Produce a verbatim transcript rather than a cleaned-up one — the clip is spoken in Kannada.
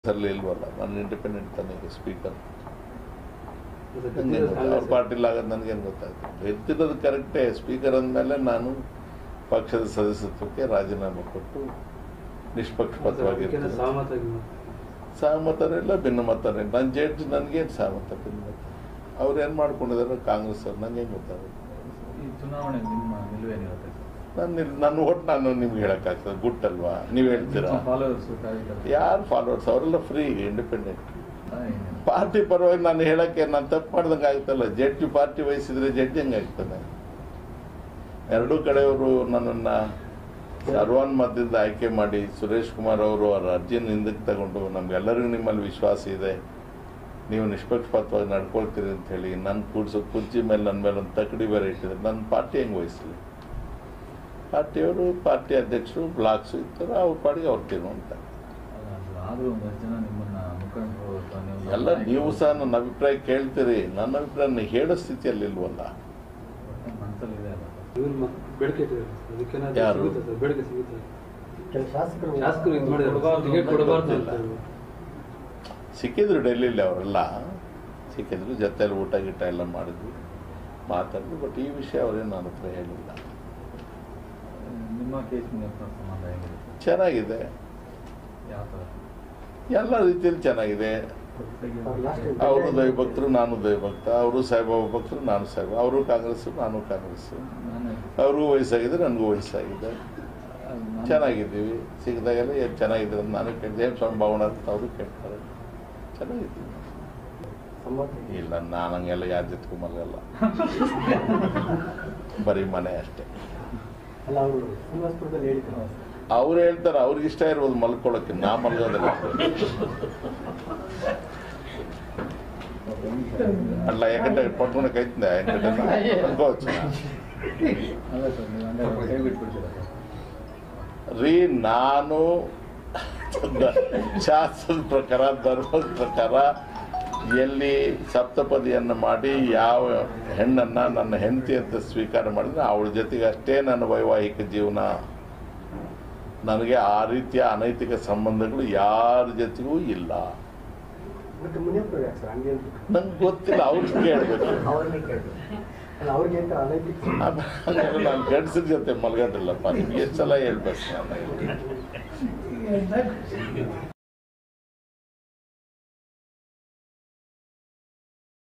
ಸರ್ ಇಲ್ವಲ್ಲ, ನಾನು ಇಂಡಿಪೆಂಡೆಂಟ್ ತಾನೇ ಸ್ಪೀಕರ್. ಅವ್ರ ಪಾರ್ಟಿಲಿ ಆಗೋದು ನನಗೇನು ಗೊತ್ತಾಗ್ತದೆ. ಎತ್ತಿರೋದು ಕರೆಕ್ಟೇ. ಸ್ಪೀಕರ್ ಅಂದಮೇಲೆ ನಾನು ಪಕ್ಷದ ಸದಸ್ಯತ್ವಕ್ಕೆ ರಾಜೀನಾಮೆ ಕೊಟ್ಟು ನಿಷ್ಪಕ್ಷಪಾತವಾಗಿರ್ತೀನಿ. ಸಹಮತರಿಲ್ಲ, ಭಿನ್ನಮತರೇ. ನನ್ನ ಜಡ್ಜ್ ನನಗೇನು ಸಹಮತ ಭಿನ್ನಮತ ಅವ್ರು ಏನು ಮಾಡ್ಕೊಂಡಿದ್ದಾರೆ ಕಾಂಗ್ರೆಸ್ ಅವ್ರು, ನನಗೇನು ಗೊತ್ತಾಗುತ್ತೆ. ಚುನಾವಣೆ ನಿಮ್ಮ ನಿಲುವೇನಿರುತ್ತೆ? ನನ್ನ ನನ್ನ ಓಟ್ ನಾನು ನಿಮ್ಗೆ ಹೇಳೋಕ್ಕಾಗ್ತದೆ, ಗುಟ್ಟಲ್ವಾ? ನೀವು ಹೇಳ್ತೀರಾ ಯಾರು ಫಾಲೋವರ್ಸ್? ಅವರೆಲ್ಲ ಫ್ರೀ, ಇಂಡಿಪೆಂಡೆಂಟ್. ಪಾರ್ಟಿ ಪರವಾಗಿ ನಾನು ಹೇಳಕ್ಕೆ ನಾನು ತಪ್ಪು ಮಾಡ್ದಂಗೆ ಆಗ್ತಲ್ಲ. ಜಡ್ಜಿ ಪಾರ್ಟಿ ವಹಿಸಿದ್ರೆ ಜಡ್ಜಿ ಹೆಂಗಾಗ್ತದೆ? ಎರಡೂ ಕಡೆಯವರು ನನ್ನನ್ನು ಸರ್ವಾನುಮತದಿಂದ ಆಯ್ಕೆ ಮಾಡಿ ಸುರೇಶ್ ಕುಮಾರ್ ಅವರು ಅವರ ಅರ್ಜಿಯನ್ನು ಹಿಂದಕ್ಕೆ ತಗೊಂಡು ನಮ್ಗೆಲ್ಲರಿಗೂ ನಿಮ್ಮಲ್ಲಿ ವಿಶ್ವಾಸ ಇದೆ, ನೀವು ನಿಷ್ಪಕ್ಷಪಾತವಾಗಿ ನಡ್ಕೊಳ್ತೀರಿ ಅಂತ ಹೇಳಿ ನನ್ನ ಕೂಡ್ಸೋ ಕುರ್ಚಿ ಮೇಲೆ ನನ್ನ ಮೇಲೆ ಒಂದು ತಕಡಿ ಬೇರೆ ಇಟ್ಟಿದ್ರೆ ನನ್ನ ಪಾರ್ಟಿ ಹೆಂಗೆ ವಹಿಸಲಿ? ಪಾರ್ಟಿಯವರು, ಪಾರ್ಟಿ ಅಧ್ಯಕ್ಷರು, ಬ್ಲಾಕ್ಸು ಇರ್ತಾರೆ, ಅವ್ರ ಪಾಡಿಗೆ ಅವ್ರು ತಿನ್ನುವಂತ. ಎಲ್ಲ ನೀವು ಸಹ ನನ್ನ ಅಭಿಪ್ರಾಯ ಕೇಳ್ತೀರಿ, ನನ್ನ ಅಭಿಪ್ರಾಯ ಹೇಳೋ ಸ್ಥಿತಿಯಲ್ಲಿ ಇಲ್ವಲ್ಲ. ಯಾರು ಸಿಕ್ಕಿದ್ರು ಡೆಲ್ಲಿಲಿ, ಅವರೆಲ್ಲ ಸಿಕ್ಕಿದ್ರು, ಜೊತೆಯಲ್ಲಿ ಊಟ ಗೀಟ ಎಲ್ಲ ಮಾಡಿದ್ವಿ, ಮಾತಾಡಿದ್ರು. ಬಟ್ ಈ ವಿಷಯ ಅವರೇನು ನನ್ನ ಹತ್ರ ಹೇಳಿಲ್ಲ. ನಿಮ್ಮ ಕೇಸ್ ಸಂಬಂಧ ಹೇಗಿದೆ? ಚೆನ್ನಾಗಿದೆ, ಎಲ್ಲ ರೀತಿಯಲ್ಲಿ ಚೆನ್ನಾಗಿದೆ. ಅವರು ದೈವಭಕ್ತರು, ನಾನು ದೈವಭಕ್ತ. ಅವರು ಸಾಯಿಬಾಬಾ ಭಕ್ತರು, ನಾನು ಸಾಯಿಬಾಬಾ. ಅವರು ಕಾಂಗ್ರೆಸ್, ನಾನು ಕಾಂಗ್ರೆಸ್. ಅವ್ರಿಗೂ ವಯಸ್ಸಾಗಿದೆ, ನನಗೂ ವಯಸ್ಸಾಗಿದೆ. ಚೆನ್ನಾಗಿದ್ದೀವಿ. ಸಿಗದಾಗೆಲ್ಲ ಏನು ಚೆನ್ನಾಗಿದೆ ಅಂತ ನಾನು ಕೇಳಿದೆ. ಏನು ಸ್ವಾಮಿ ಭಾವನ ಅಂತ ಅವರು ಕೇಳ್ತಾರೆ. ಚೆನ್ನಾಗಿದ್ದೀವಿ. ಇಲ್ಲ, ನಾನು ಹಂಗೆಲ್ಲ ಯಾರ ಜೊತೆಗೂ ಮಲಗಲ್ಲ, ಬರೀ ಮನೆ ಅಷ್ಟೇ. ಅವ್ರು ಹೇಳ್ತಾರೆ, ಅವ್ರಿಗೆ ಇಷ್ಟ ಇರ್ಬೋದು ಮಲ್ಕೊಳಕ್ಕೆ, ನಾ ಮಲ್ಗೋದಿಲ್ಲ. ಅಲ್ಲ ಯಾಕಂದ್ರೆ ಪಟ್ಕೊಂಡ ಕೈತಿದ್ದೆ ರೀ. ನಾನು ಶಾಸ್ತ್ರದ ಪ್ರಕಾರ, ಧರ್ಮದ ಪ್ರಕಾರ ಎಲ್ಲಿ ಸಪ್ತಪದಿಯನ್ನು ಮಾಡಿ ಯಾವ ಹೆಣ್ಣನ್ನ ನನ್ನ ಹೆಂಡತಿ ಅಂತ ಸ್ವೀಕಾರ ಮಾಡಿದ್ರೆ ಅವಳ ಜೊತೆಗೆ ಅಷ್ಟೇ ನನ್ನ ವೈವಾಹಿಕ ಜೀವನ. ನನಗೆ ಆ ರೀತಿಯ ಅನೈತಿಕ ಸಂಬಂಧಗಳು ಯಾರ ಜೊತೆಗೂ ಇಲ್ಲ. ನಂಗೆ ಗೊತ್ತಿಲ್ಲ, ಅವ್ರಿಗೆ ಕೇಳಬೇಕು. ನಾನು ಗಂಡಸರ ಜೊತೆ ಮಲ್ಗೋದಿಲ್ಲಪ್ಪ. ನಿಮ್ಗೆ ಎಷ್ಟು ಸಲ ಹೇಳ್ಬೇಕು ನಾನು.